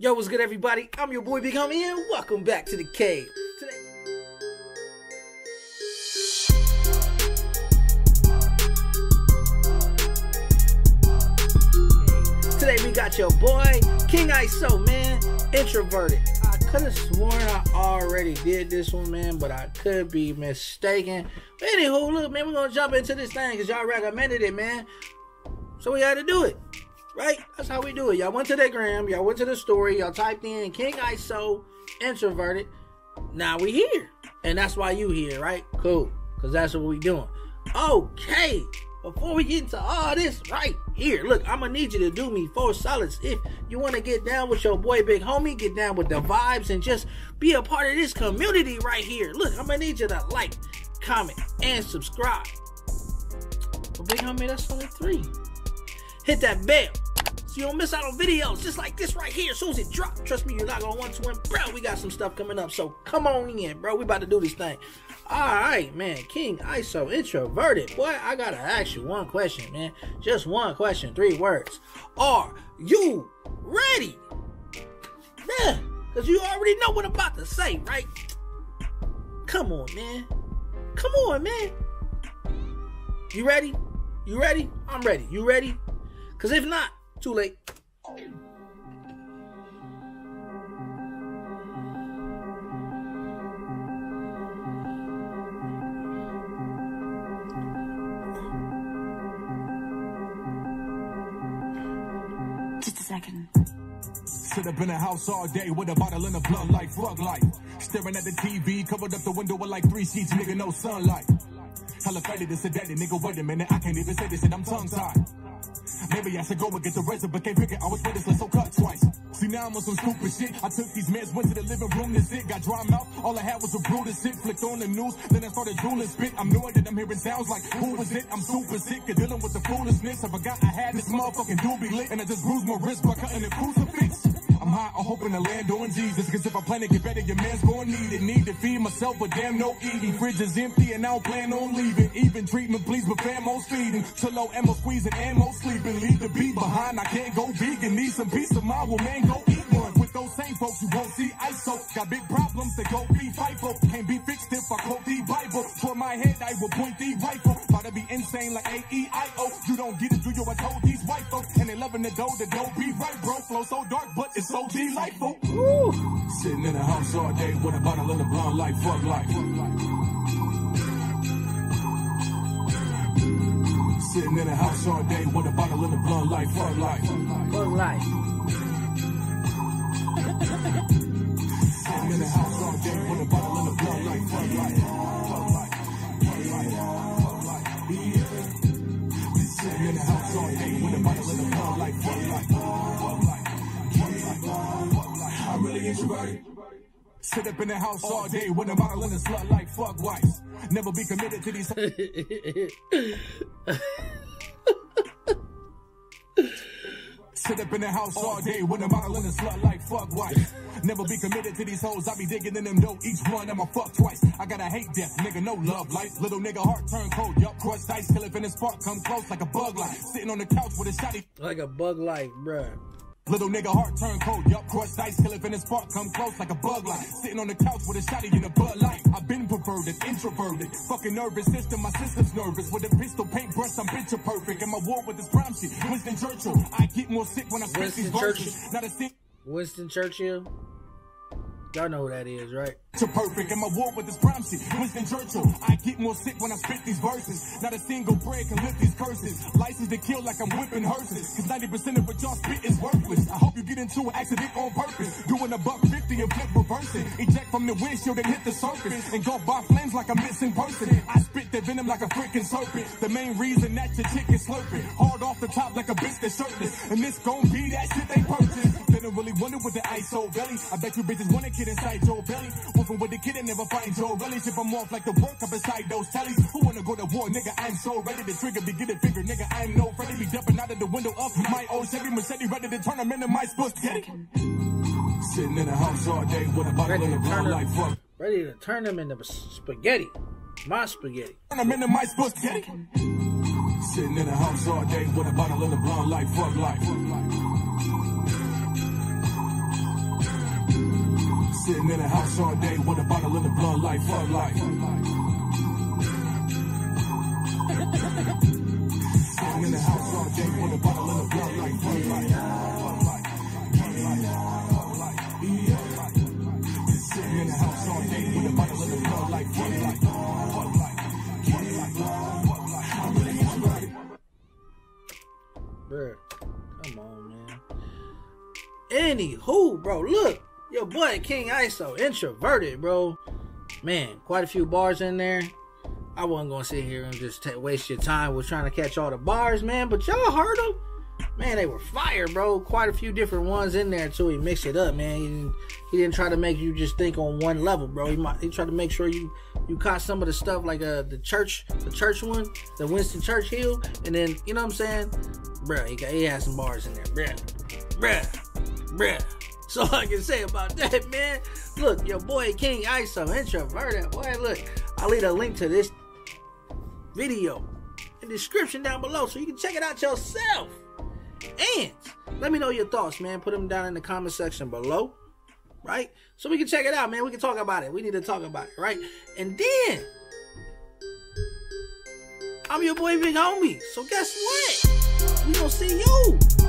Yo, what's good, everybody? I'm your boy Big Homie, and welcome back to the cave. Today we got your boy King ISO, man. Introverted. I could have sworn I already did this one, man, but I could be mistaken. But anywho, look, man, we're gonna jump into this thing because y'all recommended it, man. So we had to do it. Right? That's how we do it. Y'all went to the gram, y'all went to the story, y'all typed in King ISO Introverted. Now we here. And that's why you here, right? Cool. Because that's what we doing. Okay. Before we get into all this right here, look, I'm going to need you to do me 4 solids. If you want to get down with your boy Big Homie, get down with the vibes, and just be a part of this community right here. Look, I'm going to need you to like, comment, and subscribe. Well, Big Homie, that's only 3. Hit that bell so you don't miss out on videos just like this right here as soon as it drops. Trust me, you're not going to want to win. Bro, we got some stuff coming up, so come on in, bro. We about to do this thing. All right, man. King ISO Introverted. Boy, I got to ask you one question, man. Just one question, 3 words. Are you ready? Yeah, because you already know what I'm about to say, right? Come on, man. Come on, man. You ready? You ready? I'm ready. You ready? Because if not, too late. Just a second. Sit up in the house all day with a bottle in the blunt like fuck life. Staring at the TV, covered up the window with like 3 sheets, nigga, no sunlight. Hella faded and sedated, nigga, wait a minute, I can't even say this shit, I'm tongue-tied. Maybe I should go and get the razor, but can't figure I was ready, so cut twice. See, now I'm on some stupid shit. I took these meds, went to the living room, and shit got dry mouth. All I had was a brutal shit, flicked on the news, then I started drooling spit. I'm knowing that I'm hearing sounds like, who was it? I'm super sick of dealing with the foolishness. I forgot I had this motherfucking doobie lit, and I just bruised my wrist by cutting a crucifix. I'm high, I'm hoping to land on Jesus, cause if I plan to get better, your man's gonna need it. Need to feed myself, but damn no eating. Fridge is empty and I don't plan on leaving. Even treatment, please, but famo's feeding. Chillo, ammo squeezing, ammo sleeping. Leave the beat behind, I can't go vegan. Need some peace of mind, well man, go eat one. With those same folks you won't see ISO. Got big problems that go be FIFO. Can't be fixed if I quote the Bible. For my head, I will point the rifle. About to be insane like A-E-I-O. You don't get it, do you? I told these white folks. And they loving the dough that don't be right, bro. Flow so dark, but it's so delightful. Woo. Sitting in the house all day with a bottle in the blunt like fuck life. Sitting in the house all day with a bottle in the blunt like fuck life. Fuck life. Sitting in the house all day with a bottle in the blunt like fuck life. Fuck life. Fuck life. Fuck life. Yeah. Sitting in the house all day with a bottle in the blunt like fuck life. Fuck life. I'm really introverted. Sit up in the house all day with a bottle and a slut like fuck wives. Never be committed to these. Sit up in the house all day with a bottle and a slut like fuck wives. Never be committed to these hoes. I be digging in them dough. Each one I'ma fuck twice. I got a hate death, nigga, no love life. Little nigga heart turn cold. Yup, crushed ice, kill it in the spark. Come close like a bug life. Sitting on the couch with a shotty. Like a bug life, bruh. Little nigga heart turn cold, yup, crushed ice, kill it in the spark, come close like a bug light. Sitting on the couch with a shotty in a Bud Light. I've been perverted, introverted, fucking nervous system, my sister's nervous. With a pistol paintbrush, I'm picture perfect. And my war with this prime shit, Winston Churchill. I get more sick when I spit these verses. Not a thing. Winston Churchill? Y'all know who that is, right? To perfect and my war with this prime shit. Winston Churchill. I get more sick when I spit these verses. Not a single bread can lift these curses. License to kill like I'm whipping hearses. Cause 90% of what y'all spit is worthless. I hope you get into an accident on purpose. Doing a $150 and flip reversing. Eject from the windshield and hit the surface. And go by flames like a missing person. I spit that venom like a freaking serpent. The main reason that your chick is slurping. Hard off the top like a bitch that's shirtless. And this gon' be that shit they purchase. They don't really wonder with the ISO belly. I bet you bitches wanna get inside your belly. Wolfing with the kid and never find your belly. If I'm off like the work up inside those tellies. Who wanna go to war, nigga? I'm so ready to trigger, be get it bigger, nigga. I'm no ready to be jumping out of the window of my old Chevy Mercedes, ready to turn them into my spaghetti. Sitting in the house all day with a bottle in the blunt like fuck. Ready to turn them into spaghetti. My spaghetti. Turn them into my spaghetti. Sitting in the house all day with a bottle in the blunt like fuck life. Sitting in the house all day with a bottle in the blood like fuck life. Sitting in the house all day with a bottle in the blood like fuck life. Sitting in the house all day with a bottle in the blood like fuck life. Bruh, come on, man. Anywho, bro, look. Your boy King ISO, Introverted, bro. Man, quite a few bars in there. I wasn't going to sit here and just waste your time with trying to catch all the bars, man. But y'all heard them? Man, they were fire, bro. Quite a few different ones in there, too. He mixed it up, man. He didn't try to make you just think on one level, bro. He tried to make sure you caught some of the stuff like the church one, the Winston Churchill. And then, you know what I'm saying? Bruh, he had some bars in there. Bruh. So all I can say about that, man. Look, your boy King ISO, Introverted. Boy, look, I'll leave a link to this video in the description down below so you can check it out yourself. And let me know your thoughts, man. Put them down in the comment section below, right? So we can check it out, man. We can talk about it. We need to talk about it, right? And then, I'm your boy Big Homie. So guess what? We gonna see you